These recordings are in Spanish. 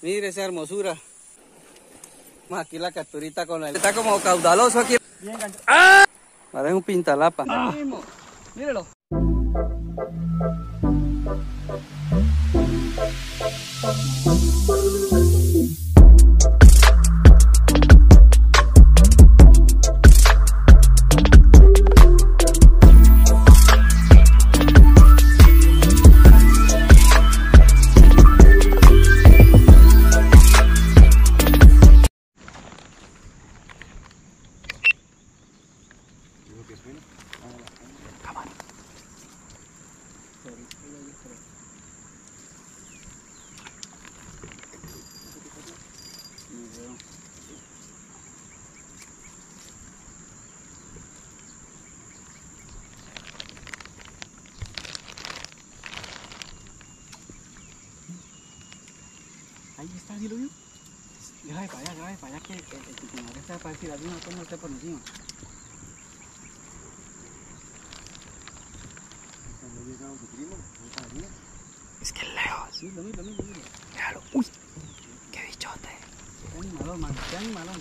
Mire esa hermosura. Vamos aquí la capturita con él. Está como caudaloso aquí. Bien gancho. ¡Ah! Parece un pintalapa. Ah. Aquí mismo. Mírelo. Ahí está, ¿sí lo vio? Grabe para allá, que el titular está para decir alguna cosa no esté por encima. Es que es lejos. Míralo. Míralo. Uy, qué bichote. Qué animalón, man, qué animalón.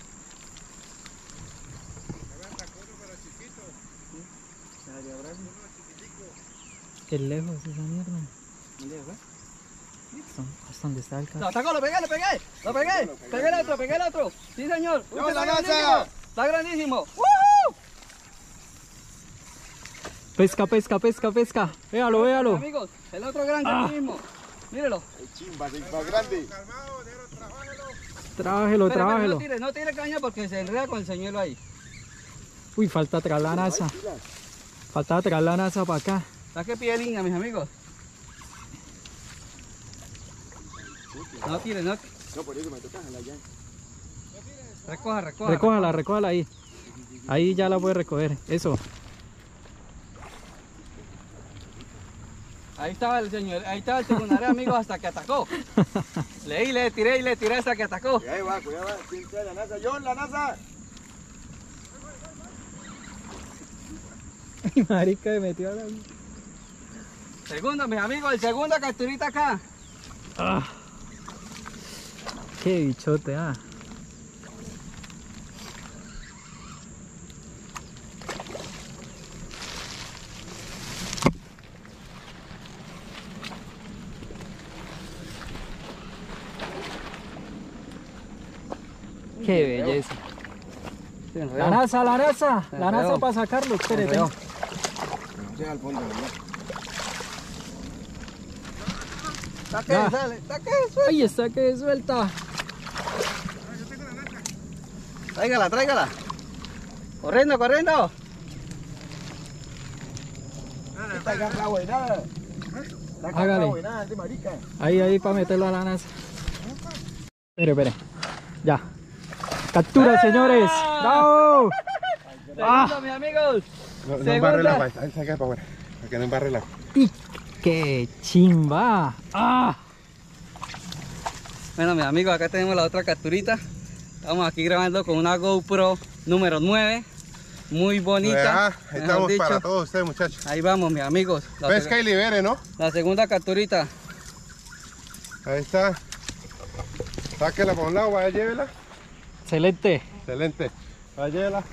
Qué lejos esa mierda. ¿Dónde fue? Hasta donde está el carro. Lo atacó, lo pegué. Pegué el otro. Sí, señor. ¡Lleva la NASA! Está grandísimo. Pesca. Véalo. Amigos, el otro grande aquí mismo. Mírelo. El chimba, el más grande. Trabájelo. Pero no tire caña porque se enreda con el señuelo ahí. Uy, falta traer la NASA. Falta traer la NASA para acá. ¿Sabes qué pide línea, mis amigos? No tire. No, por eso me toca jalar ya. Recójala. Recójala ahí. Ahí ya la puede recoger. Eso. Ahí estaba el señor, ahí estaba el secundario, amigos, hasta que atacó. Le tiré hasta que atacó. Cuidado va. ¿Quién trae la NASA? ¡John, la NASA! Ay, marica, me metió a la... Segundo, mis amigos, el segundo capturita acá. Ah, qué bichote, ah. Qué belleza. La NASA para sacarlo, espérate. Llega al fondo, ¿verdad? Saque, Ahí está, que suelta. Tráigala. Corriendo. Esta es la buena. Hágale. De marica. Ahí para meterlo a la NASA. Espere. Ya. Captura, señores. ¡Bravo! Segundo, mis amigos. No Segunda. embarre la agua, saca para afuera, para que no embarre la agua. ¡Y qué chimba! ¡Ah! Bueno, mis amigos, acá tenemos la otra capturita. Estamos aquí grabando con una GoPro número 9. Muy bonita. Ahí estamos para todos ustedes, muchachos. Ahí vamos, mis amigos. Pesca y libere, ¿no? La segunda capturita. Ahí está. Sáquela para un lado, vaya, llévela. Excelente. Excelente. Vaya, llévela.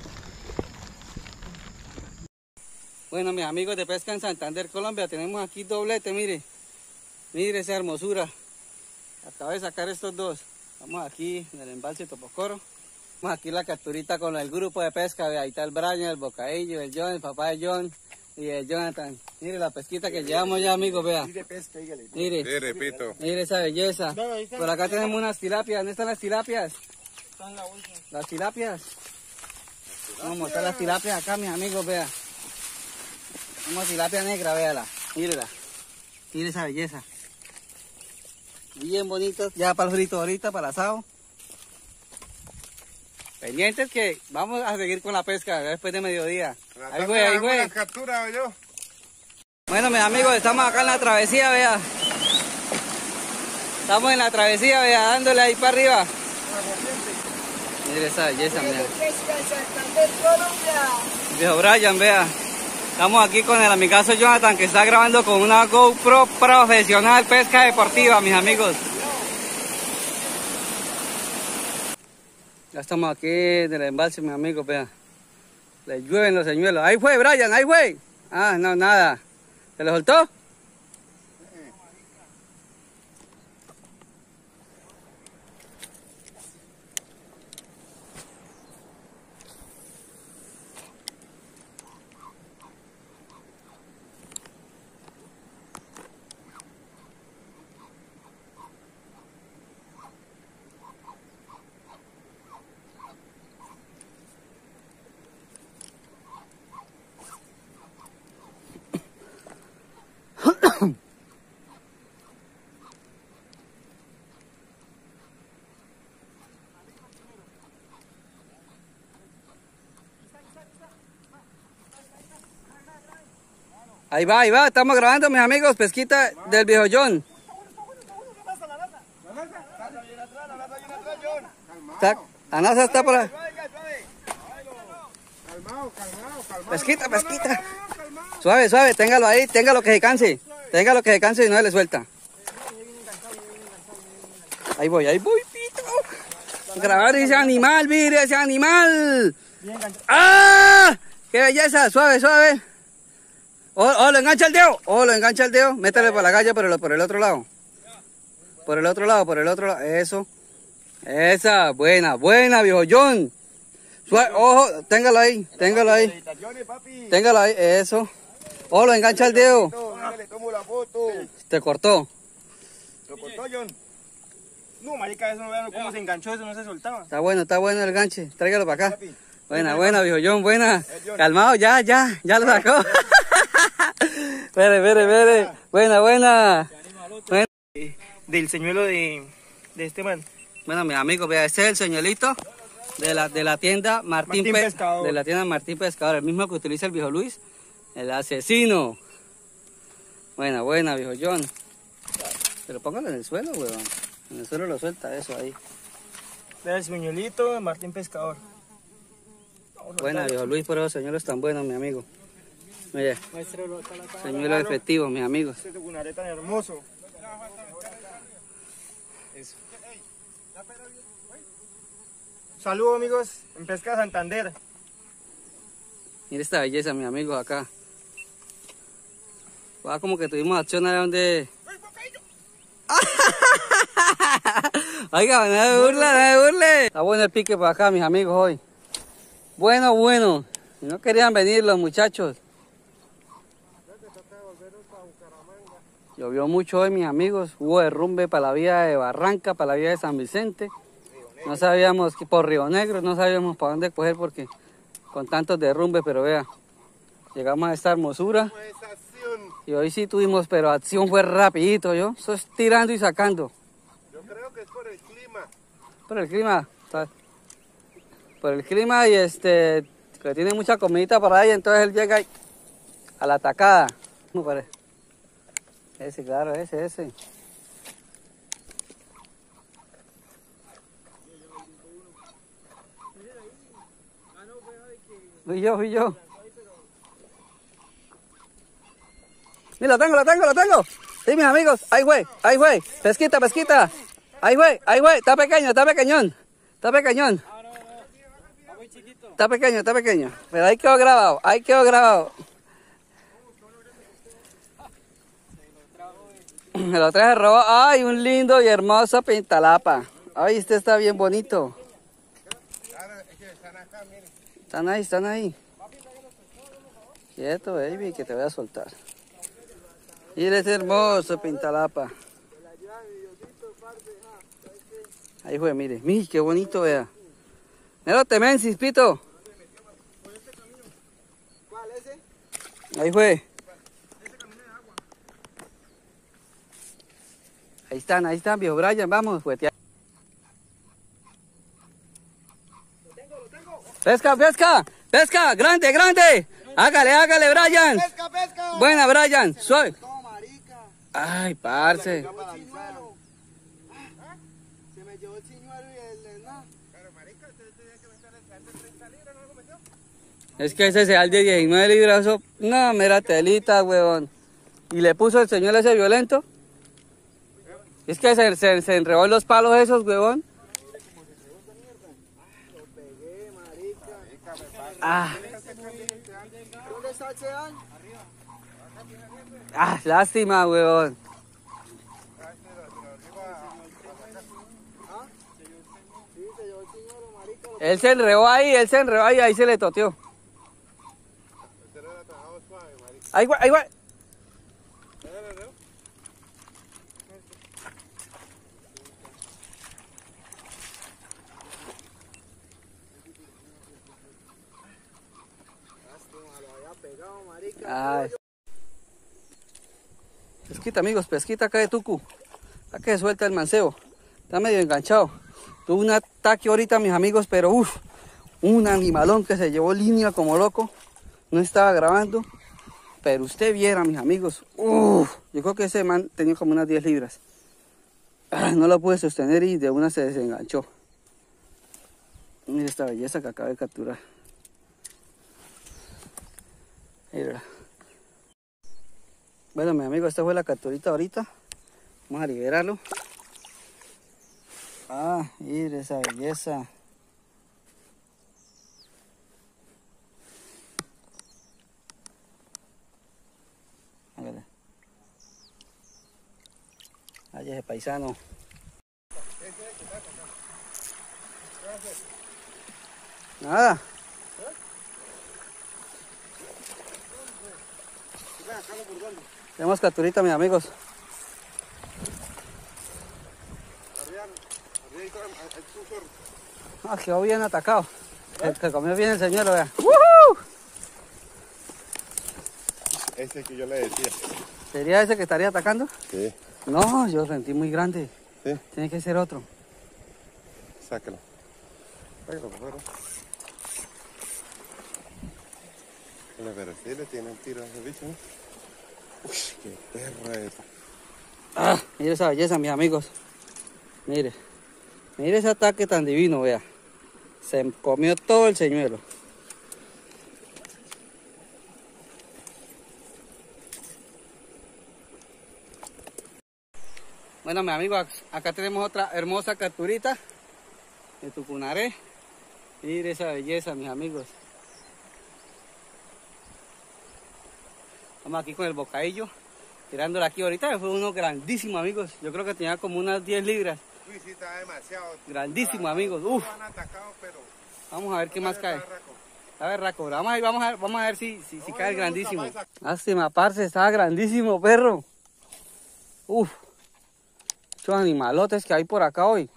Bueno, mis amigos de Pesca en Santander, Colombia, tenemos aquí doblete, mire esa hermosura. Acabo de sacar estos dos. Estamos aquí en el embalse Topocoro. Vamos aquí la capturita con el grupo de pesca. Ahí está el Brian, el Bocadillo, el John, el papá de John y el Jonathan. Mire la pesquita que llevamos ya, amigos, vea. Mire, Sí, repito. mire esa belleza. Por acá tenemos unas tilapias. ¿Dónde están las tilapias? Están en la bolsa. Las tilapias. Vamos a mostrar las tilapias acá, mis amigos, vea. Una tilapia negra, véala. Mírela. Mire esa belleza. Bien bonito. Ya para el frito ahorita, para el asado. Pendientes que vamos a seguir con la pesca después de mediodía. Ahí güey. Las capturas, yo. Bueno, mis amigos, estamos acá en la travesía, vea. Estamos en la travesía, vea, dándole ahí para arriba. Mire esa belleza, mira. Viejo Brian, vea. Estamos aquí con el amigazo Jonathan, que está grabando con una GoPro profesional pesca deportiva, mis amigos. Ya estamos aquí en el embalse, mi amigo, vea. Le llueven los señuelos. Ahí fue, Brian, ahí fue. Ah, no, nada. ¿Se le soltó? Ahí va, estamos grabando, mis amigos, pesquita del viejo John. La NASA está por ahí. Pesquita. Suave, téngalo ahí, téngalo que se canse. Téngalo que se canse y no se le suelta. Ahí voy, pito. Grabar ese animal, mire ese animal. ¡Ah! ¡Qué belleza! Suave. Lo engancha el dedo. Métele por la galla por el otro lado. Por el otro lado. Eso. Esa, buena, viejo John. Suave, ojo, téngalo ahí. Eso. Lo engancha el dedo. Te cortó. ¿Lo cortó, John? No, marica, eso no vean cómo se enganchó, eso no se soltaba. Está bueno el ganche. Tráigalo para acá. Buena, viejo John, buena. Calmado, ya lo sacó. Espere. Buena. Del señuelo de este man. Bueno, mis amigos, vea, este es el señuelito de la tienda Martín Pescador. De la tienda Martín Pescador, el mismo que utiliza el viejo Luis, el asesino. Buena, viejo John. Pero póngalo en el suelo, weón. En el suelo lo suelta, eso ahí. Vea el señuelito de Martín Pescador. Buena, viejo Luis, por esos señuelos tan buenos, mi amigo. Mire, señuelos efectivos, mis amigos. Este tucunaré tan hermoso. Eso. Saludos, amigos, en Pesca Santander. Mire esta belleza, mis amigos, acá. Como que tuvimos acción allá donde... Oiga, no me burle. Está bueno el pique para acá, mis amigos, hoy. Bueno. No querían venir los muchachos. Llovió mucho hoy, mis amigos. Hubo derrumbe para la vía de Barranca, para la vía de San Vicente. No sabíamos que por Río Negro, no sabíamos para dónde coger porque con tantos derrumbes, pero vea, llegamos a esta hermosura. Y hoy sí tuvimos, pero acción fue rapidito, eso es tirando y sacando. Yo creo que es por el clima. Por el clima, por el clima y que tiene mucha comidita por ahí, entonces él llega a la tacada. ¿Cómo parece? Ese, claro, ese. Fui yo. Mira, lo tengo. Sí, mis amigos, ahí fue. Pesquita. Ahí fue. Está pequeñón. Está pequeño. Pero ahí quedó grabado. Me lo traje robado. Ay, un lindo y hermoso pintalapa. Ay, este está bien bonito. Están ahí. Quieto, baby, que te voy a soltar. Mira ese hermoso pintalapa. Ahí fue, mire. Mire, qué bonito, vea. Mira, temensis, pito. ¿Cuál, ese? Ahí fue. Ahí están, viejo Brian, vamos, juguetear. Pesca, grande. Hágale, Brian. Pesca. Buena, Brian, suave. No, marica. Ay, parce. Se me llevó el señuelo y el no. Pero marica, usted tenía que meterle 30 libras, ¿no lo metió? Es que ese seal de 19 libras, eso, no, mera telita, huevón. Y le puso el señor ese violento. Es que se enredó en los palos esos, huevón. Ah. Ah, lástima, huevón. Él se enredó ahí, ahí se le toteó. Ahí va, ahí va. Ay. Pesquita, amigos, pesquita acá de Tucu. Acá que suelta el mancebo. Está medio enganchado. Tuve un ataque ahorita, mis amigos, pero uff, un animalón que se llevó línea como loco. No estaba grabando, pero usted viera, mis amigos. Uff, yo creo que ese man tenía como unas 10 libras. Ah, no lo pude sostener y de una se desenganchó. Mira esta belleza que acabo de capturar. Mira. Bueno, mi amigo, esta fue la capturita ahorita. Vamos a liberarlo. Ah, mira esa belleza. Hágale. Allá ese paisano. Nada. Tenemos capturita, mis amigos. Ah, quedó bien atacado. El que comió bien el señuelo, vea. ¡Woohoo! Ese que yo le decía. ¿Sería ese que estaría atacando? Sí. No, yo sentí muy grande. Sí. Tiene que ser otro. Sácalo. Sácalo por fuera. Pero sí le tiene un tiro a ese bicho, ¿no? Uy, qué perra esa. Ah, mire esa belleza, mis amigos. Mire. Mire ese ataque tan divino, vea. Se comió todo el señuelo. Bueno, mis amigos, acá tenemos otra hermosa capturita de tucunaré. Mire esa belleza, mis amigos. Estamos aquí con el bocadillo, tirándolo aquí ahorita. Fue uno grandísimo, amigos. Yo creo que tenía como unas 10 libras. Uy, sí, está demasiado. Grandísimo, amigos. Uf. Han atacado, pero... Vamos a ver qué más cae. A ver, Raco, vamos a ver si cae el grandísimo. Lástima, parce, estaba grandísimo, perro. Uf. Estos animalotes que hay por acá hoy.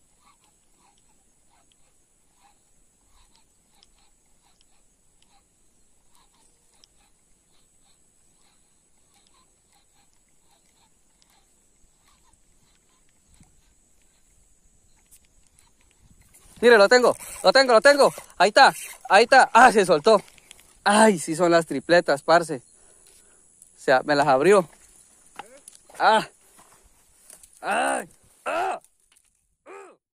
Mire, lo tengo. Ahí está. Ah, se soltó. Ay, sí son las tripletas, parce. O sea, me las abrió. Ah. Ay.